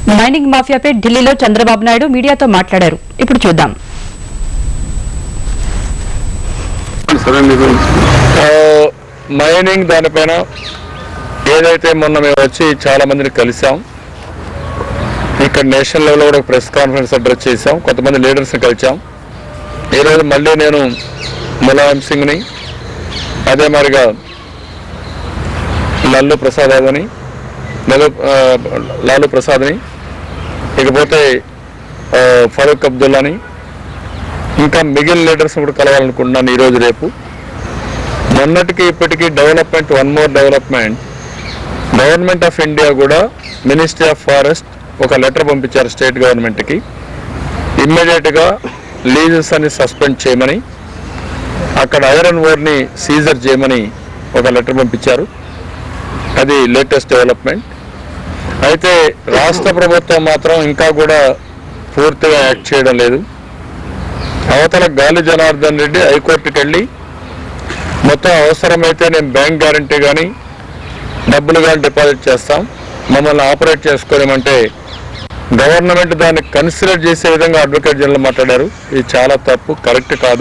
Mining మాఫియాపై ఢిల్లీలో చంద్రబాబు నాయుడు మీడియాతో మాట్లాడారు. ఇప్పుడు చూద్దాం. మైనింగ్ దానిపైన ఏదైతే మొన్న మేము వచ్చి చాలా మందిని కలిసాం, ఇక్కడ నేషనల్ లెవెల్లో కూడా ప్రెస్ కాన్ఫరెన్స్ అడ్రస్ చేశాం, కొంతమంది లీడర్స్ని కలిసాం. ఈరోజు మళ్ళీ నేను ములాయం సింగ్ని, అదే మరిగా లాలూ ప్రసాద్ని, ఇకపోతే ఫరూక్ అబ్దుల్లాని, ఇంకా మిగిలిన లీడర్స్ కూడా కలవాలనుకుంటున్నాను ఈరోజు రేపు. మొన్నటికి ఇప్పటికీ development, one more development, government of India కూడా మినిస్ట్రీ ఆఫ్ ఫారెస్ట్ ఒక లెటర్ పంపించారు స్టేట్ గవర్నమెంట్కి, ఇమ్మీడియట్గా లీజెస్ అని సస్పెండ్ చేయమని, అక్కడ ఐరన్ ఓర్ని సీజర్ చేయమని ఒక లెటర్ పంపించారు. అది లేటెస్ట్ డెవలప్మెంట్. అయితే రాష్ట్ర ప్రభుత్వం మాత్రం ఇంకా కూడా పూర్తిగా యాక్ట్ చేయడం లేదు. అవతల గాలి జనార్దన్ రెడ్డి హైకోర్టుకి వెళ్ళి మొత్తం అవసరమైతే నేను బ్యాంక్ గ్యారంటీ కానీ డబ్బులు కానీ డిపాజిట్ చేస్తాం, మమ్మల్ని ఆపరేట్ చేసుకోలేమంటే గవర్నమెంట్ దాన్ని కన్సిడర్ చేసే విధంగా అడ్వకేట్ జనరల్ మాట్లాడారు. ఇది చాలా తప్పు, కరెక్ట్ కాదు.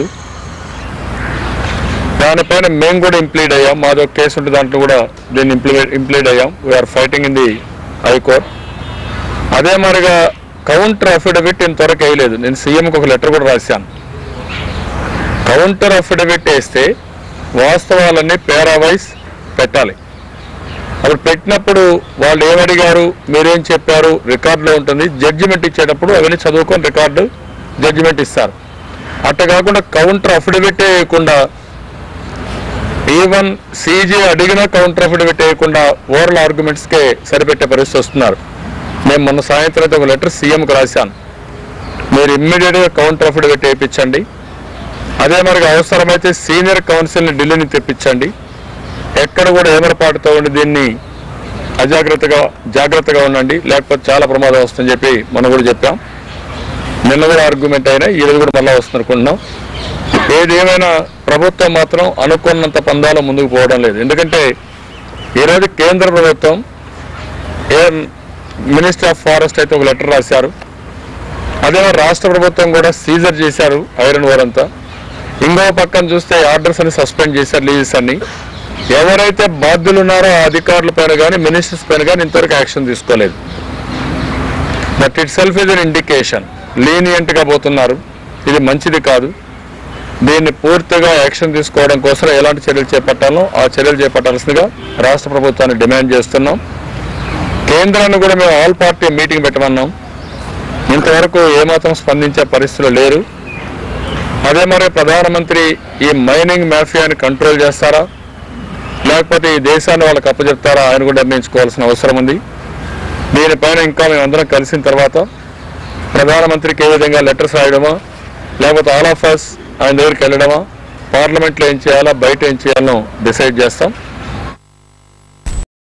దానిపైన మేము కూడా ఇంప్లీడ్ అయ్యాం, మాదో కేసు ఉంటే దాంట్లో కూడా దీన్ని ఇంప్లీడ్ అయ్యాం. We're fighting in the high court. అదే మరిగా కౌంటర్ అఫిడవిట్ ఇంతవరకు వేయలేదు. నేను సీఎంకి ఒక లెటర్ కూడా రాశాను. కౌంటర్ అఫిడవిట్ వేస్తే వాస్తవాలన్నీ పేరావైజ్ పెట్టాలి. అప్పుడు పెట్టినప్పుడు వాళ్ళు ఏమడిగారు, మీరేం చెప్పారు రికార్డులో ఉంటుంది. జడ్జిమెంట్ ఇచ్చేటప్పుడు అవన్నీ చదువుకొని రికార్డు జడ్జిమెంట్ ఇస్తారు. అట్లా కాకుండా కౌంటర్ అఫిడవిట్ వేయకుండా, ఈవెన్ సీజీ అడిగినా కౌంటర్ అఫిడవిట్ వేయకుండా ఓరల్ ఆర్గ్యుమెంట్స్కే సరిపెట్టే పరిస్థితి వస్తున్నారు. మేము మొన్న సాయంత్రం అయితే ఒక లెటర్ సీఎంకి రాశాను, మీరు ఇమ్మీడియట్గా కౌంటర్ అఫిడవిట్ వేయించండి. అదే మరికి అవసరమైతే సీనియర్ కౌన్సిల్ని ఢిల్లీని తెప్పించండి. ఎక్కడ కూడా ఏమరపాటుతో ఉండి దీన్ని జాగ్రత్తగా ఉండండి, లేకపోతే చాలా ప్రమాదం వస్తుందని చెప్పి మనం కూడా చెప్పాం. నిన్న కూడా ఆర్గ్యుమెంట్ అయినా ఈరోజు కూడా మళ్ళీ వస్తుంది అనుకుంటున్నాం. ఏదేమైనా ప్రభుత్వం మాత్రం అనుకున్నంత పందాలు ముందుకు పోవడం లేదు. ఎందుకంటే ఈరోజు కేంద్ర ప్రభుత్వం మినిస్ట్రీ ఆఫ్ ఫారెస్ట్ అయితే ఒక లెటర్ రాశారు. అదే రాష్ట్ర ప్రభుత్వం కూడా సీజర్ చేశారు ఐరన్ ఓర్ అంతా. ఇంకో పక్కన చూస్తే ఆర్డర్స్ అని సస్పెండ్ చేశారు, లీజెస్ అన్ని. ఎవరైతే బాధ్యులు ఉన్నారో ఆ అధికారుల పైన కానీ మినిస్టర్స్ పైన కానీ ఇంతవరకు యాక్షన్ తీసుకోలేదు. But itself is an indication, లీనియంట్గా పోతున్నారు. ఇది మంచిది కాదు. దీన్ని పూర్తిగా యాక్షన్ తీసుకోవడం కోసం ఎలాంటి చర్యలు చేపట్టాలో ఆ చర్యలు చేపట్టాల్సిందిగా రాష్ట్ర ప్రభుత్వాన్ని డిమాండ్ చేస్తున్నాం. కేంద్రాన్ని కూడా మేము ఆల్ పార్టీ మీటింగ్ పెట్టమన్నాం. ఇంతవరకు ఏమాత్రం స్పందించే పరిస్థితులు లేరు. అదే మరి ప్రధానమంత్రి ఈ మైనింగ్ మాఫియాని కంట్రోల్ చేస్తారా, లేకపోతే ఈ దేశాన్ని వాళ్ళకి అప్పచెప్తారా, ఆయన కూడా నిర్ణయించుకోవాల్సిన అవసరం ఉంది. దీనిపైన ఇంకా మేము అందరం కలిసిన తర్వాత ప్రధానమంత్రికి ఏ విధంగా లెటర్స్ రాయడమా, లేకపోతే ఆల్ ఆఫ్ అస్ ఆయన దగ్గరికి వెళ్ళడమా, పార్లమెంట్లో ఏం చేయాలా, బయట ఏం చేయాలనో డిసైడ్ చేస్తాం.